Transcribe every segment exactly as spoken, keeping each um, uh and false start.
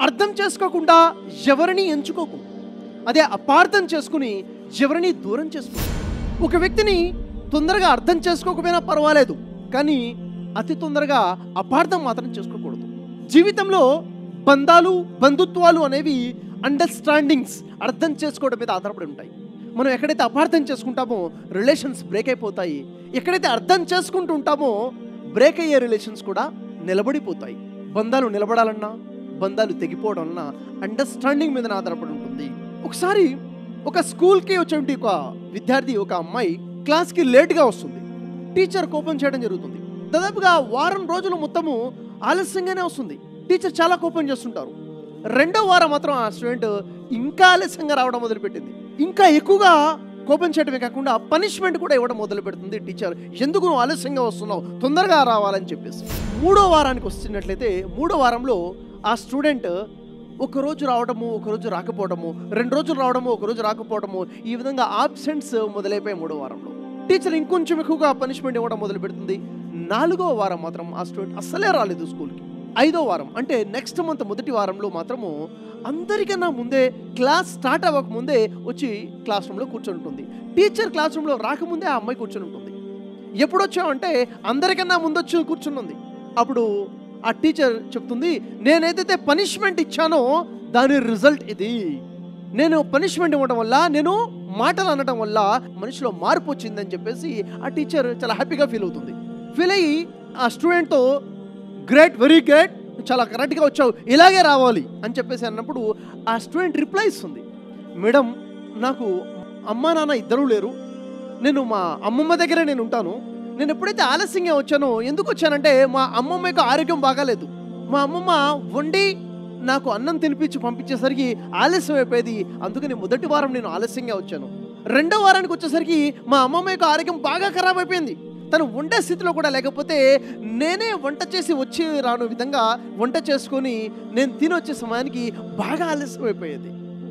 అర్థం చేసుకోకుండా ఎవరిని ఎంచుకోకు, అదే అపార్థం చేసుకుని ఎవరిని దూరం చేసుకో. ఒక వ్యక్తిని తొందరగా అర్థం చేసుకోకపోయినా పర్వాలేదు, కానీ అతి తొందరగా అపార్థం మాత్రం చేసుకోకూడదు. జీవితంలో బంధాలు బంధుత్వాలు అనేవి అండర్స్టాండింగ్స్, అర్థం చేసుకోవడం మీద ఆధారపడి ఉంటాయి. మనం ఎక్కడైతే అపార్థం చేసుకుంటామో రిలేషన్స్ బ్రేక్ అయిపోతాయి, ఎక్కడైతే అర్థం చేసుకుంటూ ఉంటామో బ్రేక్ అయ్యే రిలేషన్స్ కూడా నిలబడిపోతాయి. బంధాలు నిలబడాలన్నా బంధాలు తెగిపోవడం అన్నా అండర్స్టాండింగ్ మీద ఆధారపడి ఉంటుంది. ఒకసారి ఒక స్కూల్కి వచ్చేటువంటి ఒక విద్యార్థి, ఒక అమ్మాయి క్లాస్కి లేట్గా వస్తుంది. టీచర్ కోపం చేయడం జరుగుతుంది. దాదాపుగా వారం రోజులు మొత్తము ఆలస్యంగానే వస్తుంది. టీచర్ చాలా కోపం చేస్తుంటారు. రెండో వారం మాత్రం ఆ స్టూడెంట్ ఇంకా ఆలస్యంగా రావడం మొదలుపెట్టింది. ఇంకా ఎక్కువగా కోపం చేయడమే కాకుండా పనిష్మెంట్ కూడా ఇవ్వడం మొదలు పెడుతుంది టీచర్. ఎందుకు నువ్వు ఆలస్యంగా వస్తున్నావు, తొందరగా రావాలని చెప్పేసి. మూడో వారానికి వస్తున్నట్లయితే మూడో వారంలో ఆ స్టూడెంట్ ఒకరోజు రావడము, ఒకరోజు రాకపోవడము, రెండు రోజులు రావడము, ఒకరోజు రాకపోవడము, ఈ విధంగా ఆబ్సెంట్స్ మొదలైపోయాయి. మూడో వారంలో టీచర్ ఇంకొంచెం ఎక్కువగా పనిష్మెంట్ ఇవ్వడం మొదలు పెడుతుంది. నాలుగో వారం మాత్రం ఆ స్టూడెంట్ అస్సలే రాలేదు స్కూల్కి. ఐదో వారం అంటే నెక్స్ట్ మంత్ మొదటి వారంలో మాత్రము అందరికన్నా ముందే క్లాస్ స్టార్ట్ అవ్వక ముందే వచ్చి క్లాస్ రూమ్లో కూర్చొని ఉంటుంది. టీచర్ క్లాస్ రూమ్లో రాకముందే ఆ అమ్మాయి కూర్చొని ఉంటుంది. ఎప్పుడు వచ్చావంటే అందరికన్నా ముందు వచ్చి కూర్చొని ఉంది. అప్పుడు ఆ టీచర్ చెప్తుంది, నేనేదైతే పనిష్మెంట్ ఇచ్చానో దాని రిజల్ట్ ఇది. నేను పనిష్మెంట్ ఇవ్వడం వల్ల, నేను మాటలు అనడం వల్ల మనిషిలో మార్పు వచ్చిందని చెప్పేసి ఆ టీచర్ చాలా హ్యాపీగా ఫీల్ అవుతుంది. ఫీల్ అయ్యి ఆ స్టూడెంట్తో గ్రేట్, వెరీ గ్రేట్, చాలా కరెక్ట్గా వచ్చావు, ఇలాగే రావాలి అని చెప్పేసి అన్నప్పుడు ఆ స్టూడెంట్ రిప్లై ఇస్తుంది, మేడం నాకు అమ్మా నాన్న ఇద్దరూ లేరు, నేను మా అమ్మమ్మ దగ్గరే నేను ఉంటాను. నేను ఎప్పుడైతే ఆలస్యంగా వచ్చానో, ఎందుకు వచ్చానంటే మా అమ్మమ్మ యొక్క ఆరోగ్యం బాగాలేదు. మా అమ్మమ్మ వండి నాకు అన్నం తినిపించి పంపించేసరికి ఆలస్యం అయిపోయేది. అందుకని మొదటి వారం నేను ఆలస్యంగా వచ్చాను. రెండో వారానికి వచ్చేసరికి మా అమ్మమ్మ యొక్క ఆరోగ్యం బాగా ఖరాబ్ అయిపోయింది. తను వండే స్థితిలో కూడా లేకపోతే నేనే వంట చేసి వచ్చి రాను విధంగా వంట చేసుకొని నేను తిని వచ్చే సమయానికి బాగా ఆలస్యం అయిపోయేది.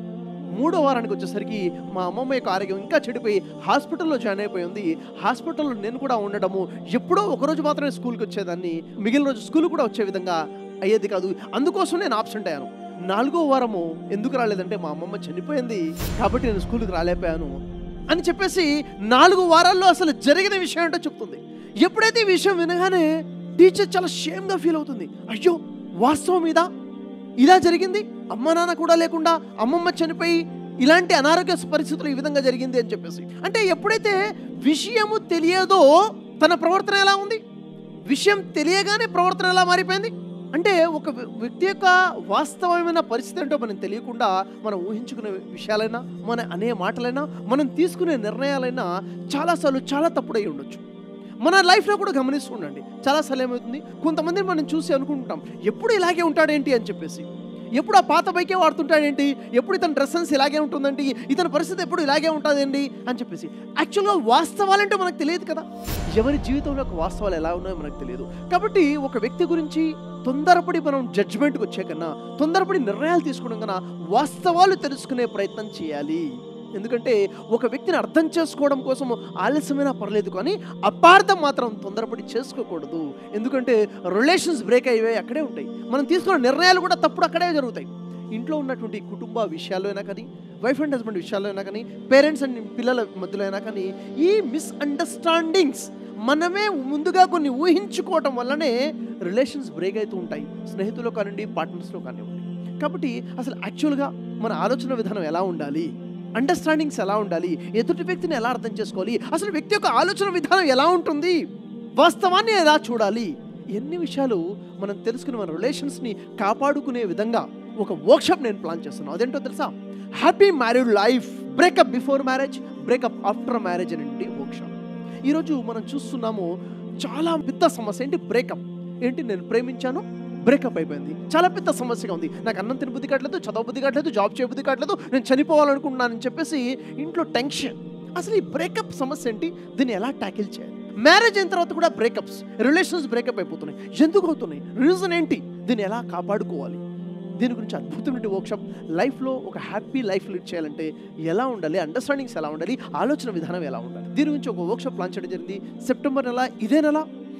మూడో వారానికి వచ్చేసరికి మా అమ్మమ్మ యొక్క ఆరోగ్యం ఇంకా చెడిపోయి హాస్పిటల్లో జాయిన్ అయిపోయింది. హాస్పిటల్లో నేను కూడా ఉండడము, ఎప్పుడో ఒకరోజు మాత్రమే స్కూల్కి వచ్చేదాన్ని, మిగిలిన రోజు స్కూల్ కూడా వచ్చే విధంగా అయ్యేది కాదు. అందుకోసం నేను ఆబ్సెంట్ అయ్యాను. నాలుగో వారము ఎందుకు రాలేదంటే మా అమ్మమ్మ చనిపోయింది కాబట్టి నేను స్కూల్కి రాలేకపోయాను అని చెప్పేసి నాలుగు వారాల్లో అసలు జరిగిన విషయం ఏంటో చెప్తుంది. ఎప్పుడైతే ఈ విషయం వినగానే టీచర్ చాలా షేమ్గా ఫీల్ అవుతుంది. అయ్యో, వాస్తవం మీద ఇలా జరిగింది, అమ్మ నాన్న కూడా లేకుండా అమ్మమ్మ చనిపోయి ఇలాంటి అనారోగ్య పరిస్థితులు ఈ విధంగా జరిగింది అని చెప్పేసి. అంటే ఎప్పుడైతే విషయము తెలియదో తన ప్రవర్తన ఎలా ఉంది, విషయం తెలియగానే ప్రవర్తన ఎలా మారిపోయింది. అంటే ఒక వ్యక్తి యొక్క వాస్తవమైన పరిస్థితి ఏంటో మనం తెలియకుండా మనం ఊహించుకునే విషయాలైనా, మన అనే మాటలైనా, మనం తీసుకునే నిర్ణయాలైనా చాలాసార్లు చాలా తప్పుడై ఉండొచ్చు. మన లైఫ్లో కూడా గమనిస్తూ ఉండండి. చాలాసార్లు ఏమవుతుంది, కొంతమందిని మనం చూసి అనుకుంటాం ఎప్పుడు ఇలాగే ఉంటాడేంటి అని చెప్పేసి, ఎప్పుడు ఆ పాత బైకే వాడుతుంటాడేంటి, ఎప్పుడు ఇతని డ్రెస్ సెన్స్ ఇలాగే ఉంటుందండి, ఇతని పరిస్థితి ఎప్పుడు ఇలాగే ఉంటుందండి అని చెప్పేసి. యాక్చువల్గా వాస్తవాలంటే మనకు తెలియదు కదా, ఎవరి జీవితంలో ఒక వాస్తవాలు ఎలా ఉన్నాయో మనకు తెలియదు. కాబట్టి ఒక వ్యక్తి గురించి తొందరపడి మనం జడ్జిమెంట్కి వచ్చే కన్నా, తొందరపడి నిర్ణయాలు తీసుకోవడం కన్నా వాస్తవాలు తెలుసుకునే ప్రయత్నం చేయాలి. ఎందుకంటే ఒక వ్యక్తిని అర్థం చేసుకోవడం కోసం ఆలస్యమైనా పర్లేదు, కానీ అపార్థం మాత్రం తొందరపడి చేసుకోకూడదు. ఎందుకంటే రిలేషన్స్ బ్రేక్ అయ్యేవి అక్కడే ఉంటాయి, మనం తీసుకున్న నిర్ణయాలు కూడా తప్పుడు అక్కడే జరుగుతాయి. ఇంట్లో ఉన్నటువంటి కుటుంబ విషయాల్లో అయినా కానీ, వైఫ్ అండ్ హస్బెండ్ విషయాల్లో అయినా కానీ, పేరెంట్స్ అండ్ పిల్లల మధ్యలో అయినా కానీ, ఈ మిస్అండర్స్టాండింగ్స్ మనమే ముందుగా కొన్ని ఊహించుకోవటం వల్లనే రిలేషన్స్ బ్రేక్ అవుతూ ఉంటాయి, స్నేహితులు కానివ్వండి, పార్ట్నర్స్లో కానివ్వండి. కాబట్టి అసలు యాక్చువల్గా మన ఆలోచన విధానం ఎలా ఉండాలి, అండర్స్టాండింగ్స్ ఎలా ఉండాలి, ఎదుటి వ్యక్తిని ఎలా అర్థం చేసుకోవాలి, అసలు వ్యక్తి యొక్క ఆలోచన విధానం ఎలా ఉంటుంది, వాస్తవాన్ని ఎలా చూడాలి, ఎన్ని విషయాలు మనం తెలుసుకుని మన రిలేషన్స్ని కాపాడుకునే విధంగా ఒక వర్క్షాప్ నేను ప్లాన్ చేస్తున్నాను. అదేంటో తెలుసా, happy married life, breakup before marriage, breakup after marriage అనేది వర్క్షాప్. ఈరోజు మనం చూస్తున్నాము చాలా పెద్ద సమస్య ఏంటి, బ్రేకప్. ఏంటి, నేను ప్రేమించాను, బ్రేకప్ అయిపోయింది, చాలా పెద్ద సమస్యగా ఉంది, నాకు అన్నం తిన బుద్ధి కావట్లేదు, చదవ బుద్ధి కావట్లేదు, జాబ్ చేయ బుద్ధి కావట్లేదు, నేను చనిపోవాలనుకుంటున్నానని చెప్పేసి ఇంట్లో టెన్షన్. అసలు ఈ బ్రేకప్ సమస్య ఏంటి, దీన్ని ఎలా ట్యాకిల్ చేయాలి? మ్యారేజ్ అయిన తర్వాత కూడా బ్రేకప్స్, రిలేషన్స్ బ్రేకప్ అయిపోతున్నాయి, ఎందుకు అవుతున్నాయి, రీజన్ ఏంటి, దీన్ని ఎలా కాపాడుకోవాలి? దీని గురించి అద్భుతమైన వర్క్షాప్. లైఫ్లో ఒక హ్యాపీ లైఫ్ లీడ్ చేయాలంటే ఎలా ఉండాలి, అండర్స్టాండింగ్స్ ఎలా ఉండాలి, ఆలోచన విధానం ఎలా ఉండాలి, దీని గురించి ఒక వర్క్షాప్ ప్లాన్ చేయడం జరిగింది. సెప్టెంబర్ నెల, ఇదే నెల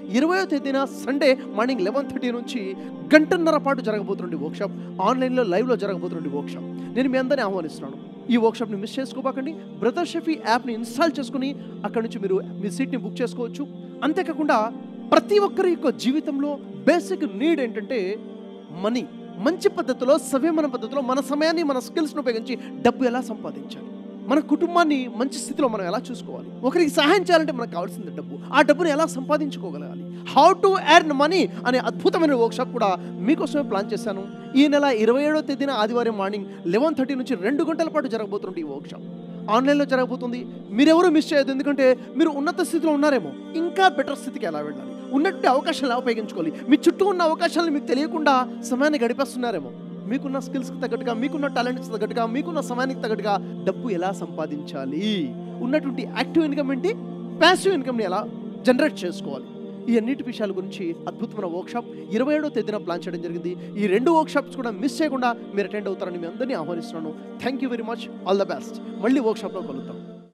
ఇరవయో తేదీన సండే మార్నింగ్ లెవెన్ థర్టీ నుంచి గంటన్నర పాటు జరగబోతుంది వర్క్షాప్. ఆన్లైన్లో లైవ్లో జరగబోతుంది వర్క్షాప్. నేను మీ అందరినీ ఆహ్వానిస్తున్నాను. ఈ వర్క్షాప్ని మిస్ చేసుకోబాకండి. బ్రదర్ షఫీ యాప్ని ఇన్స్టాల్ చేసుకుని అక్కడ నుంచి మీరు మీ సీట్ని బుక్ చేసుకోవచ్చు. అంతేకాకుండా ప్రతి ఒక్కరి యొక్క జీవితంలో బేసిక్ నీడ్ ఏంటంటే మనీ. మంచి పద్ధతిలో, సవ్యమైన పద్ధతిలో మన సమయాన్ని, మన స్కిల్స్ను ఉపయోగించి డబ్బు ఎలా సంపాదించాలి, మన కుటుంబాన్ని మంచి స్థితిలో మనం ఎలా చూసుకోవాలి, ఒకరికి సహాయం చేయాలంటే మనకు కావాల్సింది డబ్బు, ఆ డబ్బును ఎలా సంపాదించుకోగలగాలి, హౌ టు ఎర్న్ మనీ అనే అద్భుతమైన వర్క్షాప్ కూడా మీకోసమే ప్లాన్ చేశాను. ఈ నెల ఇరవై ఏడో తేదీన ఆదివారం మార్నింగ్ లెవెన్ థర్టీ నుంచి రెండు గంటల పాటు జరగబోతుంది ఈ వర్క్షాప్. ఆన్లైన్లో జరగబోతుంది. మీరెవరూ మిస్ చేయొద్దు. ఎందుకంటే మీరు ఉన్నత స్థితిలో ఉన్నారేమో, ఇంకా బెటర్ స్థితికి ఎలా వెళ్ళాలి, ఉన్నట్టు అవకాశాలు ఎలా ఉపయోగించుకోవాలి, మీ చుట్టూ ఉన్న అవకాశాలను మీకు తెలియకుండా సమయాన్ని గడిపేస్తున్నారేమో, మీకున్న స్కిల్స్కి తగ్గట్టుగా, మీకున్న టాలెంట్స్ తగ్గట్టుగా, మీకున్న సమయానికి తగ్గట్టుగా డబ్బు ఎలా సంపాదించాలి, ఉన్నటువంటి యాక్టివ్ ఇన్కమ్ ఏంటి, ప్యాసివ్ ఇన్కమ్ని ఎలా జనరేట్ చేసుకోవాలి, ఈ అన్నిటి విషయాల గురించి అద్భుతమైన వర్క్షాప్ ఇరవై ఏడో తేదీన ప్లాన్ చేయడం జరిగింది. ఈ రెండు వర్క్షాప్స్ కూడా మిస్ చేయకుండా మీరు అటెండ్ అవుతారని మీ అందరినీ ఆహ్వానిస్తున్నాను. Thank you very much. All the best. మళ్ళీ వర్క్షాప్లో కలుద్దాం.